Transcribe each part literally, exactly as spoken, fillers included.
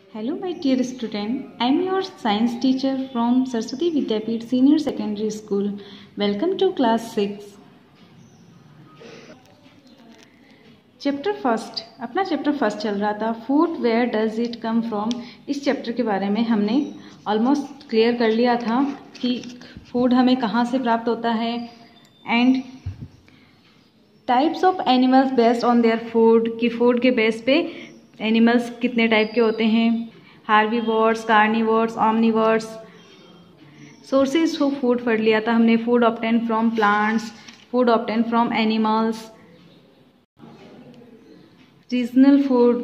Hello my dear student, I am your science teacher from Saraswati Vidyapeeth Senior Secondary School. Welcome to class six. Chapter first, अपना chapter first चल रहा था food where does it come from. इस chapter के बारे में हमने almost clear कर लिया था कि फूड हमें कहाँ से प्राप्त होता है and types of animals based on their food, कि फूड के बेस पे एनिमल्स कितने टाइप के होते हैं, herbivores, carnivores, omnivores. Sources of food पढ़ लिया था हमने, food obtain from plants, food obtain from animals, regional food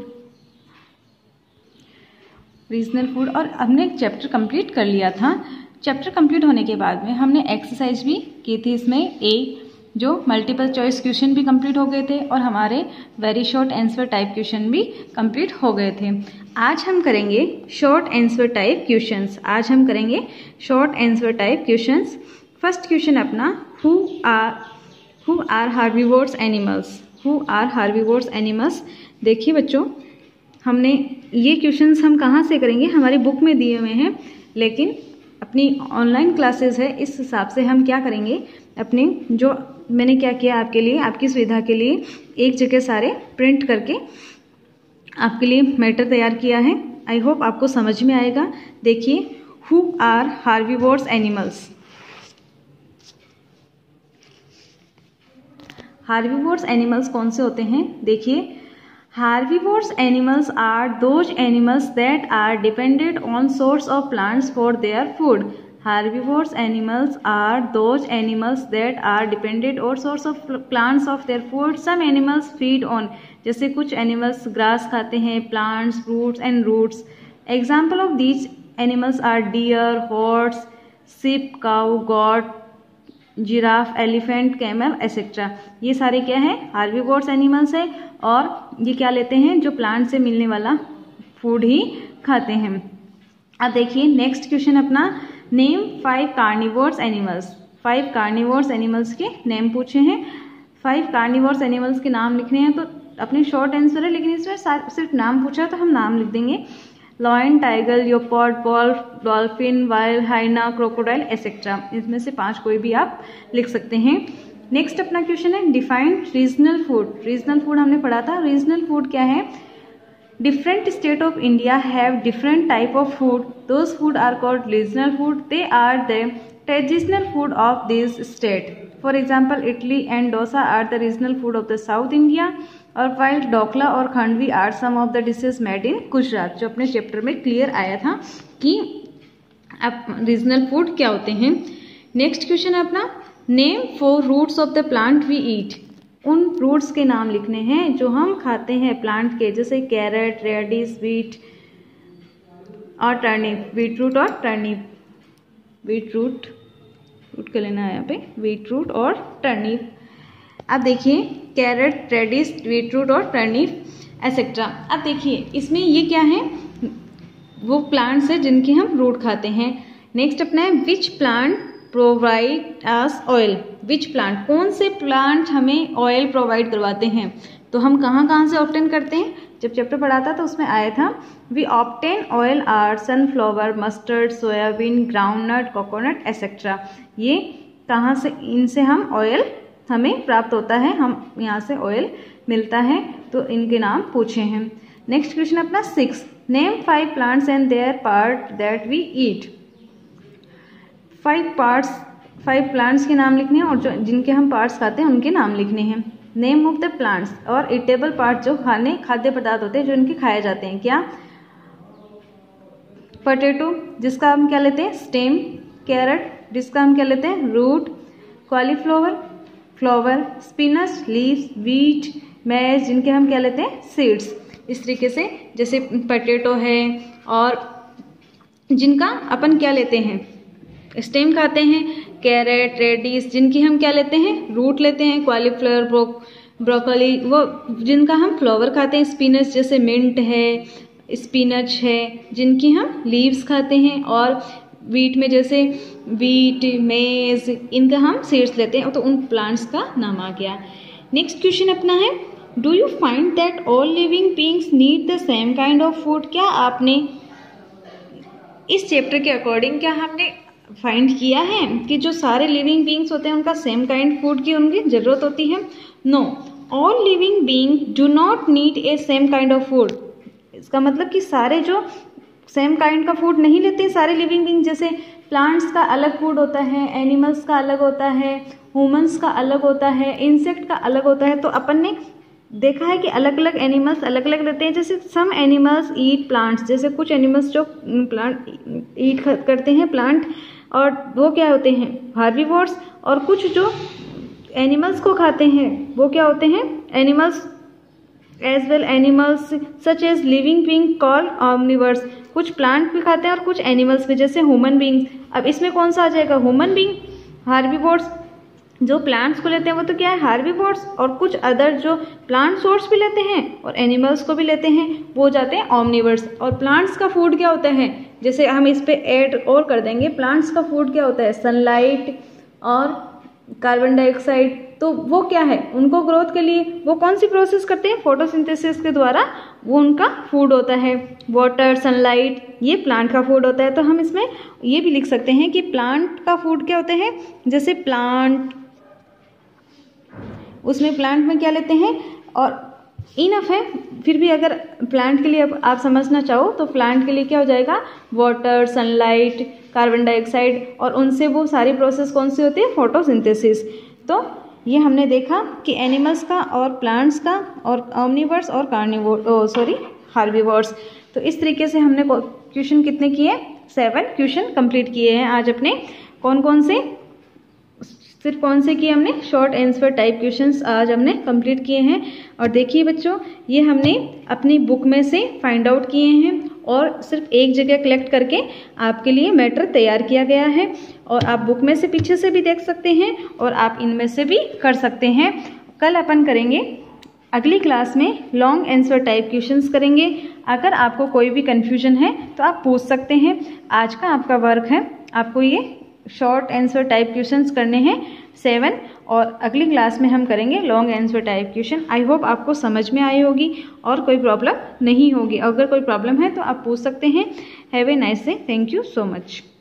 regional food और हमने चैप्टर कंप्लीट कर लिया था। चैप्टर कंप्लीट होने के बाद में हमने एक्सरसाइज भी की थी इसमें ए, जो मल्टीपल चॉइस क्वेश्चन भी कंप्लीट हो गए थे और हमारे very short answer type question भी कंप्लीट हो गए थे। आज हम करेंगे शॉर्ट आंसर टाइप क्वेश्चंस आज हम करेंगे short answer type questions. First question अपना, who are who are herbivores animals who are herbivores animals. देखिए बच्चों, हमने ये क्वेश्चंस हम कहाँ से करेंगे, हमारी बुक में दिए हुए हैं, लेकिन अपनी ऑनलाइन क्लासेस है, इस हिसाब से हम क्या करेंगे, अपने जो मैंने क्या किया आपके लिए, आपकी सुविधा के लिए एक जगह सारे प्रिंट करके आपके लिए मैटर तैयार किया है। आई होप आपको समझ में आएगा। देखिए, who are herbivores animals. Herbivores animals कौन से होते हैं? देखिए, herbivores animals are those animals that are dependent on source of plants for their food. Herbivores animals are those animals that are dependent or source of plants of their food. Some animals feed on, जैसे कुछ animals grass खाते हैं, plants, fruits and roots. Example of these animals are deer, horse, sheep, cow, goat, giraffe, elephant, camel, et cetera. ये सारे क्या है? Herbivores animals है और ये क्या लेते हैं, जो plant से मिलने वाला food ही खाते हैं। अब देखिए नेक्स्ट क्वेश्चन अपना, name five carnivores animals. Five carnivores animals के नेम पूछे हैं। फाइव कार्निवोर्स एनिमल्स के नाम लिखने हैं, तो अपने शॉर्ट आंसर है, लेकिन इसमें सिर्फ नाम पूछा है तो हम नाम लिख देंगे। Lion, tiger, leopard, wolf, dolphin, whale, hyena, crocodile, et cetera. इसमें से पांच कोई भी आप लिख सकते हैं। नेक्स्ट अपना क्वेश्चन है, define regional food. Regional food हमने पढ़ा था। रीजनल फूड क्या है? Different state of India have different type of food. Those food are called regional food. They are the traditional food of this state. For example, Italy and dosa are the regional food of the South India. और while dhokla और khandvi are some of the dishes made in Gujarat, जो अपने chapter में clear आया था कि अब regional food क्या होते हैं। नेक्स्ट क्वेश्चन अपना, name four roots of the plant we eat. उन फ्रूट्स के नाम लिखने हैं जो हम खाते हैं प्लांट के, जैसे कैरेट, रेडिश, बीट और टर्निप। बीट रूट और टर्निप, बीट रूट रूट का लेना है यहाँ पे, बीट रूट और टर्निप। अब देखिए, कैरेट, रेडिश, बीट रूट और टर्निप एसेट्रा। अब देखिए इसमें ये क्या है, वो प्लांट्स है जिनके हम रूट खाते हैं। नेक्स्ट अपना है, which plant provide us oil. Which plant, कौन से प्लांट हमें ऑयल प्रोवाइड करवाते हैं। तो हम कहाँ कहाँ से ऑब्टेन करते हैं, जब चैप्टर पढ़ा था तो उसमें आया था, we obtain oil are sunflower, mustard, soybean, groundnut, coconut et cetera. ये कहाँ से, इनसे हम ऑयल हमें प्राप्त होता है, हम यहाँ से ऑयल मिलता है, तो इनके नाम पूछे हैं। नेक्स्ट क्वेश्चन अपना six, name five plants and their part that we eat. Five parts, five plants के नाम लिखने हैं और जो जिनके हम पार्ट्स खाते हैं उनके नाम लिखने हैं। नेम ऑफ द प्लांट्स, और ईटेबल पार्ट जो खाने खाद्य पदार्थ होते हैं जो इनके खाए जाते हैं, क्या? पोटैटो, जिसका हम क्या लेते हैं, स्टेम। कैरेट, जिसका हम क्या लेते हैं, root. Cauliflower, flower. Spinach, leaves. Wheat, maize, जिनके हम क्या लेते हैं, सीड्स। इस तरीके से, जैसे पोटैटो है और जिनका अपन क्या लेते हैं, स्टेम खाते हैं। कैरेट, रेडिश, जिनकी हम क्या लेते हैं, रूट लेते हैं। कॉलीफ्लावर, ब्रो ब्रोकली, वो जिनका हम फ्लावर खाते हैं। स्पिनच, जैसे मिंट है, स्पिनच है, जिनकी हम लीव्स खाते हैं। और व्हीट में जैसे व्हीट, मेज, इनका हम सीड्स लेते हैं। तो उन प्लांट्स का नाम आ गया। नेक्स्ट क्वेश्चन अपना है, do you find that all living beings need the same kind of food? क्या आपने इस चैप्टर के अकॉर्डिंग क्या हमने फाइंड किया है कि जो सारे लिविंग बीइंग्स होते हैं उनका सेम काइंड फूड की उनकी जरूरत होती है? No, all living being do not need a same kind of food. इसका मतलब कि सारे जो सेम काइंड का फूड नहीं लेते सारे लिविंग बीइंग, जैसे प्लांट्स का अलग फूड होता है, एनिमल्स का अलग होता है, ह्यूमंस का अलग होता है, इंसेक्ट का अलग होता है। तो अपन ने देखा है कि अलग अलग एनिमल्स अलग अलग लेते हैं। जैसे सम एनिमल्स ईट प्लांट्स, जैसे कुछ एनिमल्स जो प्लांट ईट करते हैं प्लांट, और वो क्या होते हैं हार्बीवोर्स। और कुछ जो एनिमल्स को खाते हैं वो क्या होते हैं animals as well animals such as living being called omnivores. कुछ प्लांट भी खाते हैं और कुछ एनिमल्स भी, जैसे ह्यूमन बीइंग्स। अब इसमें कौन सा आ जाएगा? Human being. हार्बीवोर्स जो प्लांट्स को लेते हैं वो तो क्या है हार्बीवोर्स, और कुछ अदर जो प्लांट सोर्स भी लेते हैं और एनिमल्स को भी लेते हैं वो हो जाते हैं ऑमनिवर्स। और प्लांट्स का फूड क्या होता है, जैसे हम इस पे ऐड और कर देंगे, प्लांट्स का फूड क्या होता है सनलाइट और कार्बन डाइऑक्साइड। तो वो क्या है उनको ग्रोथ के लिए वो कौन सी प्रोसेस करते हैं फोटोसिंथेसिस के द्वारा, वो उनका फूड होता है। वाटर, सनलाइट, ये प्लांट का फूड होता है। तो हम इसमें ये भी लिख सकते हैं कि प्लांट का फूड क्या होता है, जैसे प्लांट, उसमें प्लांट में क्या लेते हैं। और इनफ है, फिर भी अगर प्लांट के लिए अब आप समझना चाहो तो प्लांट के लिए क्या हो जाएगा वाटर, सनलाइट, कार्बन डाइऑक्साइड, और उनसे वो सारी प्रोसेस कौन सी होती है फोटोसिंथेसिस। तो ये हमने देखा कि एनिमल्स का और प्लांट्स का और ऑमनिवर्स और कार्निवोर सॉरी हार्बीवोर्स। तो इस तरीके से हमने क्वेश्चन कितने किए, सेवन क्वेश्चन कंप्लीट किए हैं आज अपने। कौन कौन से, सिर्फ कौन से किए हमने, शॉर्ट आंसर टाइप क्वेश्चंस आज हमने कंप्लीट किए हैं। और देखिए बच्चों, ये हमने अपनी बुक में से फाइंड आउट किए हैं और सिर्फ एक जगह कलेक्ट करके आपके लिए मैटर तैयार किया गया है। और आप बुक में से पीछे से भी देख सकते हैं और आप इनमें से भी कर सकते हैं। कल अपन करेंगे अगली क्लास में लॉन्ग आंसर टाइप क्वेश्चंस करेंगे। अगर आपको कोई भी कन्फ्यूजन है तो आप पूछ सकते हैं। आज का आपका वर्क है, आपको ये शॉर्ट आंसर टाइप क्वेश्चंस करने हैं सेवन, और अगली क्लास में हम करेंगे long answer type question. I hope आपको समझ में आई होगी और कोई प्रॉब्लम नहीं होगी। अगर कोई प्रॉब्लम है तो आप पूछ सकते हैं। Have a nice day, thank you so much.